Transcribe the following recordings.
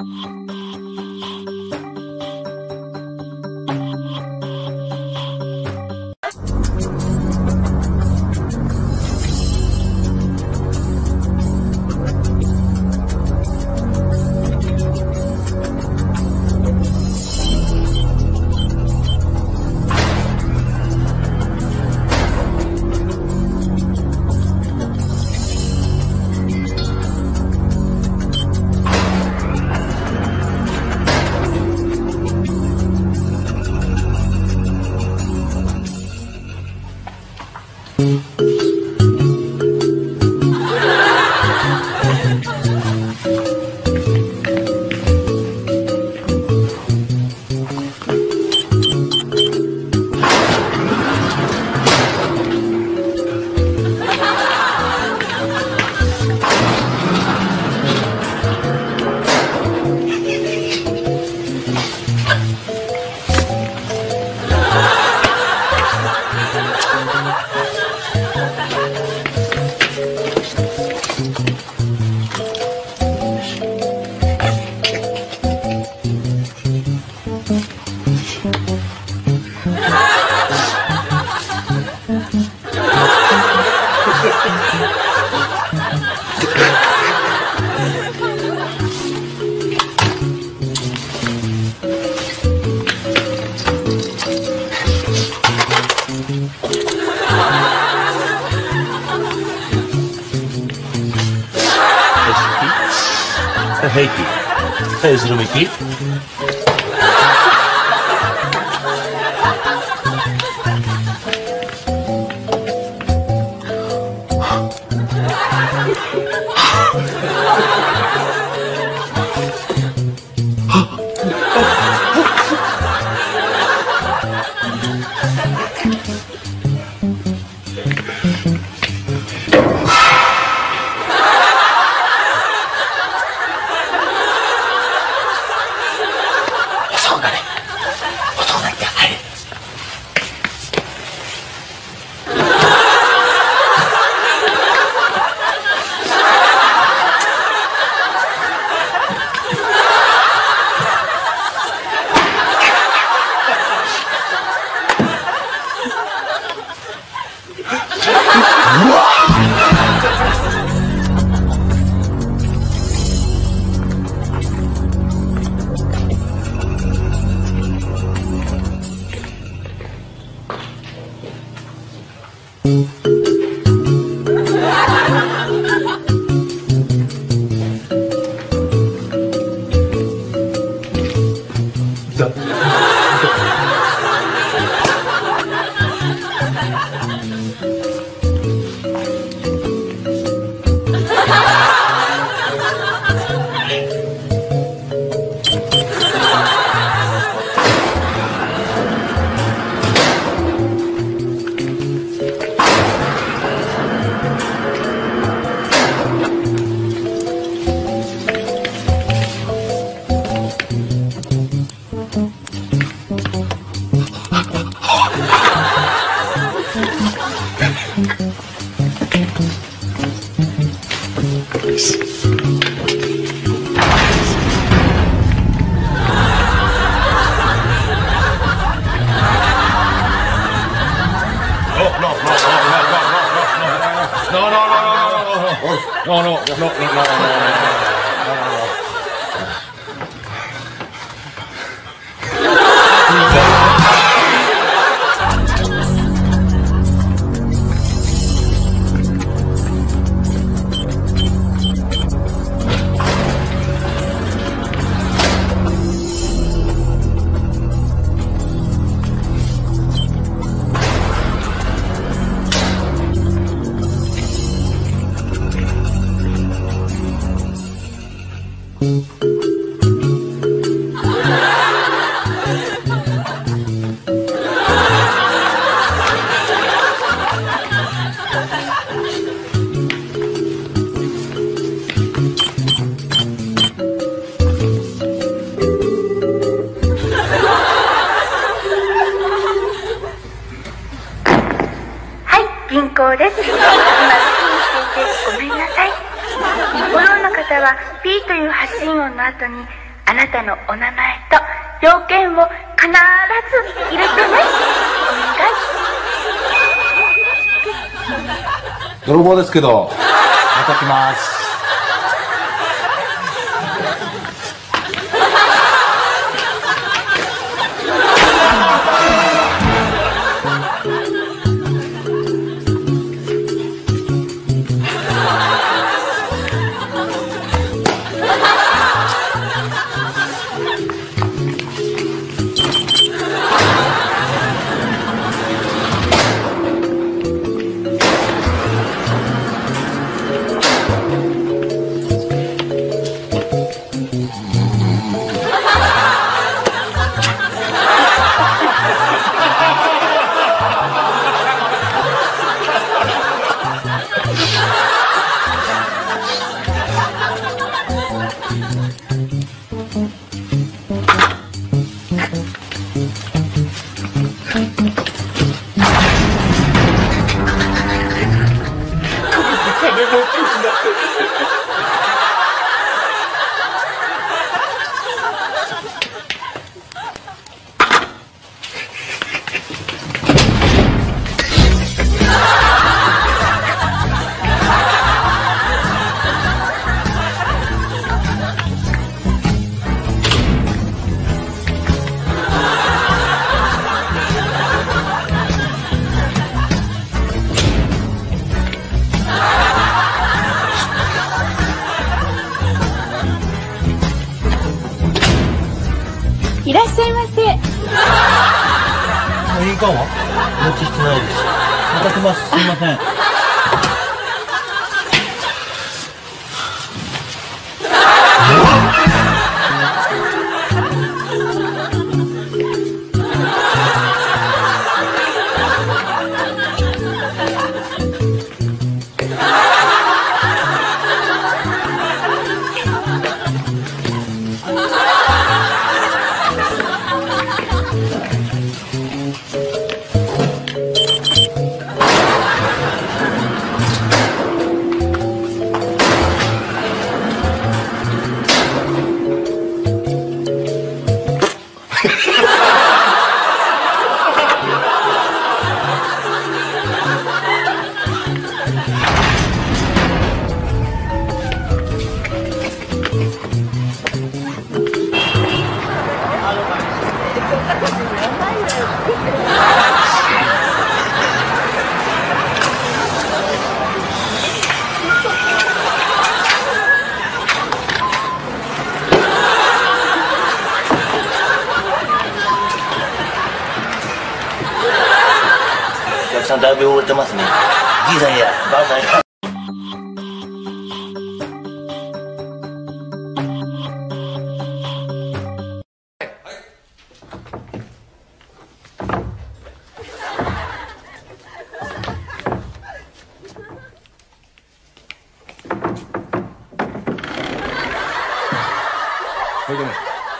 Heikki. Hey, is er een Mickey? 銀行です。今、ピーしていてごめんなさい。ご利用の方は、ピーという発信音の後に、 あなたのお名前と条件を必ず入れてね。お願い。 泥棒ですけど、また来ます。 いらっしゃいませ。 いかんわ。お持ちしてないです。また来ます。すいません。 お客さんだいぶ汚れてますね。じいさんやばあさんや。 これでも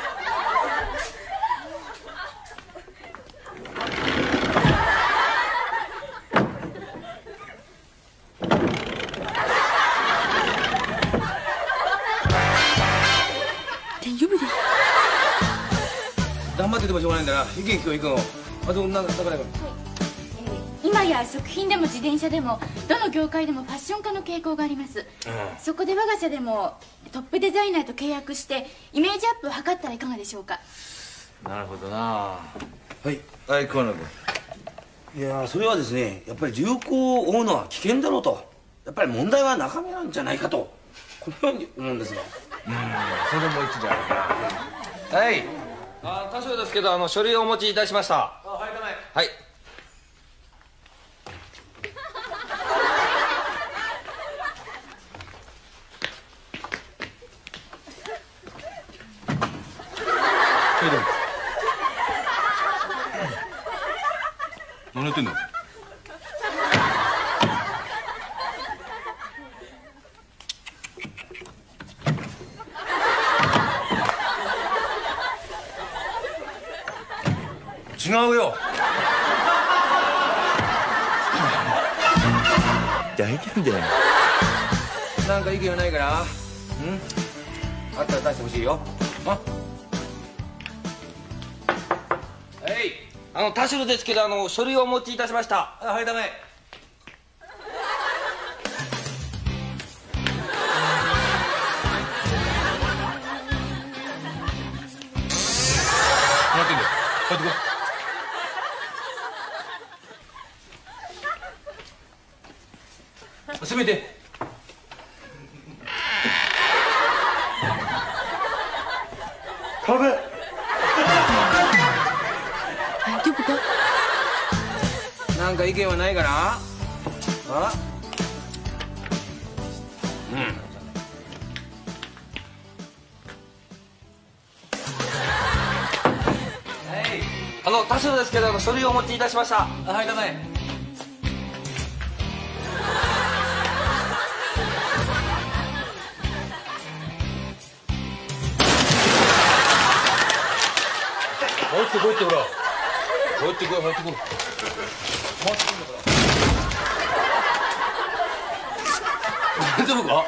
大丈夫です。 頑張っててもしょうがないんだな。行け行け行くの。あとなんか今や食品でも自転車でもどの業界でもファッション化の傾向があります、そこで我が社でもトップデザイナーと契約してイメージアップを図ったらいかがでしょうか。 なるほどな。 はい、はい、桑名君。 いやそれはですね、やっぱり流行を追うのは危険だろうと、やっぱり問題は中身なんじゃないかと、このように思うんですが。 それも一理あるな。はい。 多少ですけど書類をお持ちいたしました。 はい、ダメ。 はい。 何やってんの？違うよ。 大丈夫だよ。 なんか意見はないから。あったら出してほしいよ。 田代ですけど書類をお持ちいたしました。 はい、ダメ。待ってんだよ。帰ってこい。閉めて。 食べ。 大丈夫か？ なんか意見はないかな？あ？ 田代ですけど書類をお持ちいたしました。 はい、ダメ。入ってこいってほら。入ってこい、入ってこい。大丈夫か？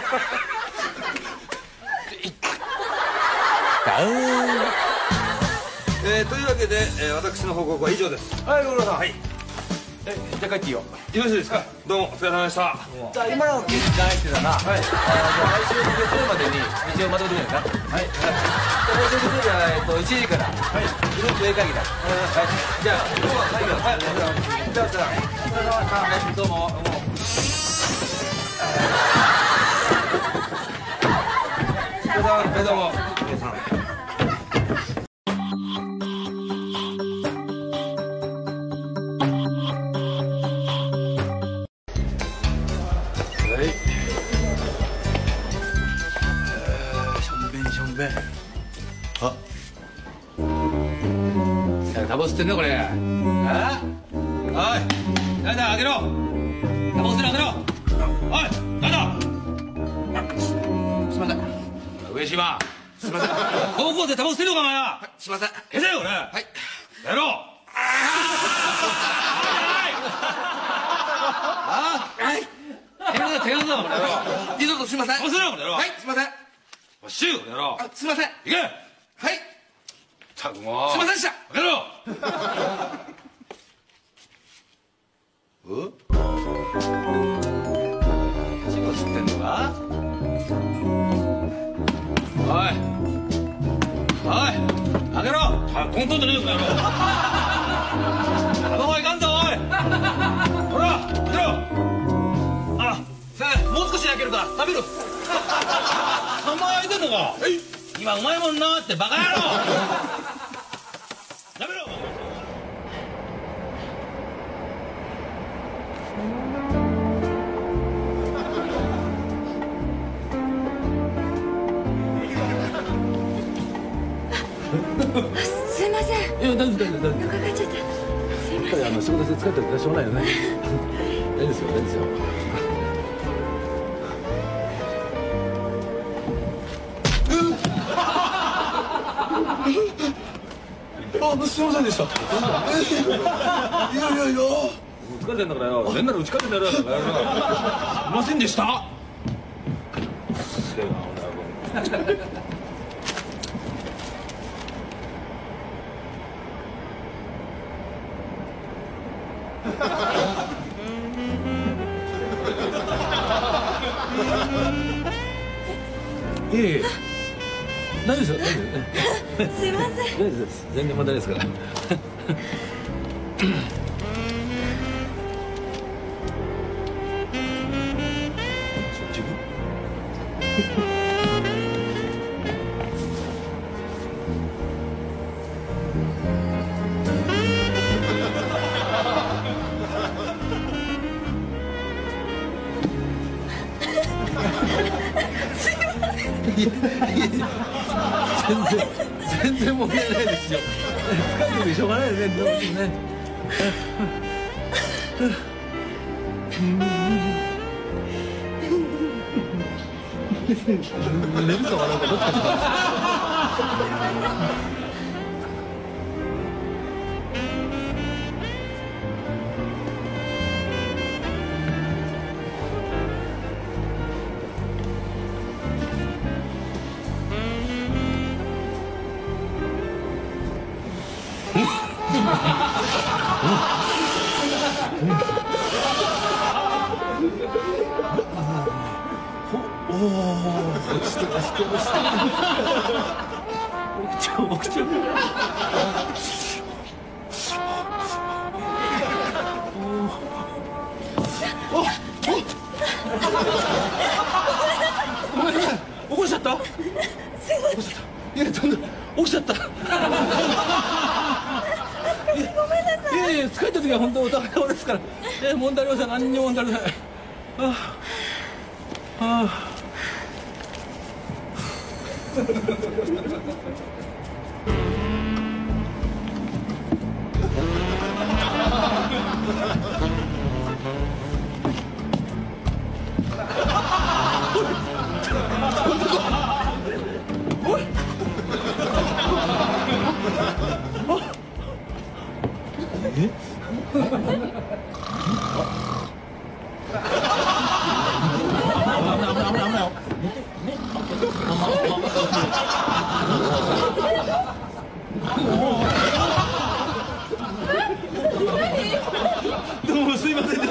というわけで、私の報告は以上です。 はい、ご苦労さん。はい。じゃあ帰っていいよ。 よろしいですか？どうもお疲れ様でした。 じゃあ今の結果入ってたな。はい。じゃあ来週の月曜までに一応まとめてくれるか。はい。じゃあ1時から。はい。グループ A 会議だ。はい。じゃあ今日は会議は。はい。じゃあどうも。どうも。皆さん。タバコ吸ってんのこれ。あ？おい、誰だ、開けろ。タバコ吸ってる、開けろ。おい、誰だ。すみません。上島。すみません。高校生タバコ吸ってるのかお前は。すみません。消せよこれ。はい。やろう。はい。手数だ手数だこの野郎。二度とすみません。タバコ吸えよこの野郎。はい、すみません。おっしゅうこの野郎。すみません。行け。はい。ったくもう。すみませんでした。開けろ。仕事吸ってんのか？おいおい開けろ。トントンとねえよこの野郎。タバコはいかんぞおい。ほら開けろ。もう少し開けるから食べろ。看板開いてんのか。今うまいもんなってバカ野郎。やめろ。 すいません。 いや大丈夫大丈夫。 伺っちゃった。すいません。 やっぱり仕事で疲れてるからしょうがないよね。大丈夫ですよ大丈夫ですよ。すみませんでした。いやいやいや。疲れてんだからよ。変なら打ち勝ってんだよ。すみませんでした。いえいえ。大丈夫ですよ。大丈夫。 すいません。 大丈夫です。全然問題ないですから。自分？全然問題ないですよ。疲れててしょうがないよね。どうもね。寝るか笑うかどっちかしら。 起こしちゃった？いや、とんで起きちゃった。ごめんなさい。いや疲れた時は本当お互い様ですから。問題ありません。何にも問題ありません。どうもすいませんでした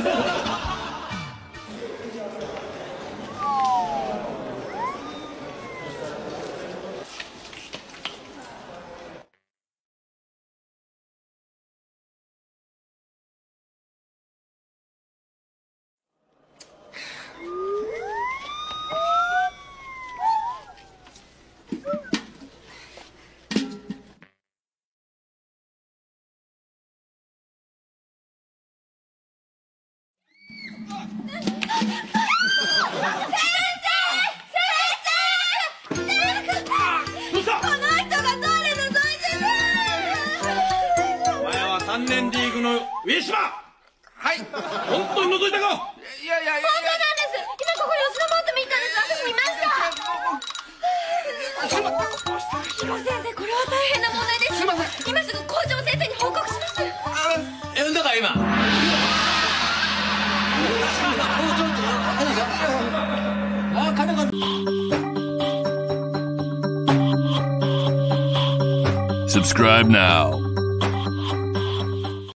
。3年リーグの上島。はい。本当に覗いたか？いや。 本当なんです。今ここに吉野モート見たんです。私見ました。広先生、これは大変な問題です。すいません。今すぐ校長先生に報告します。 呼んだか今。 Subscribe now.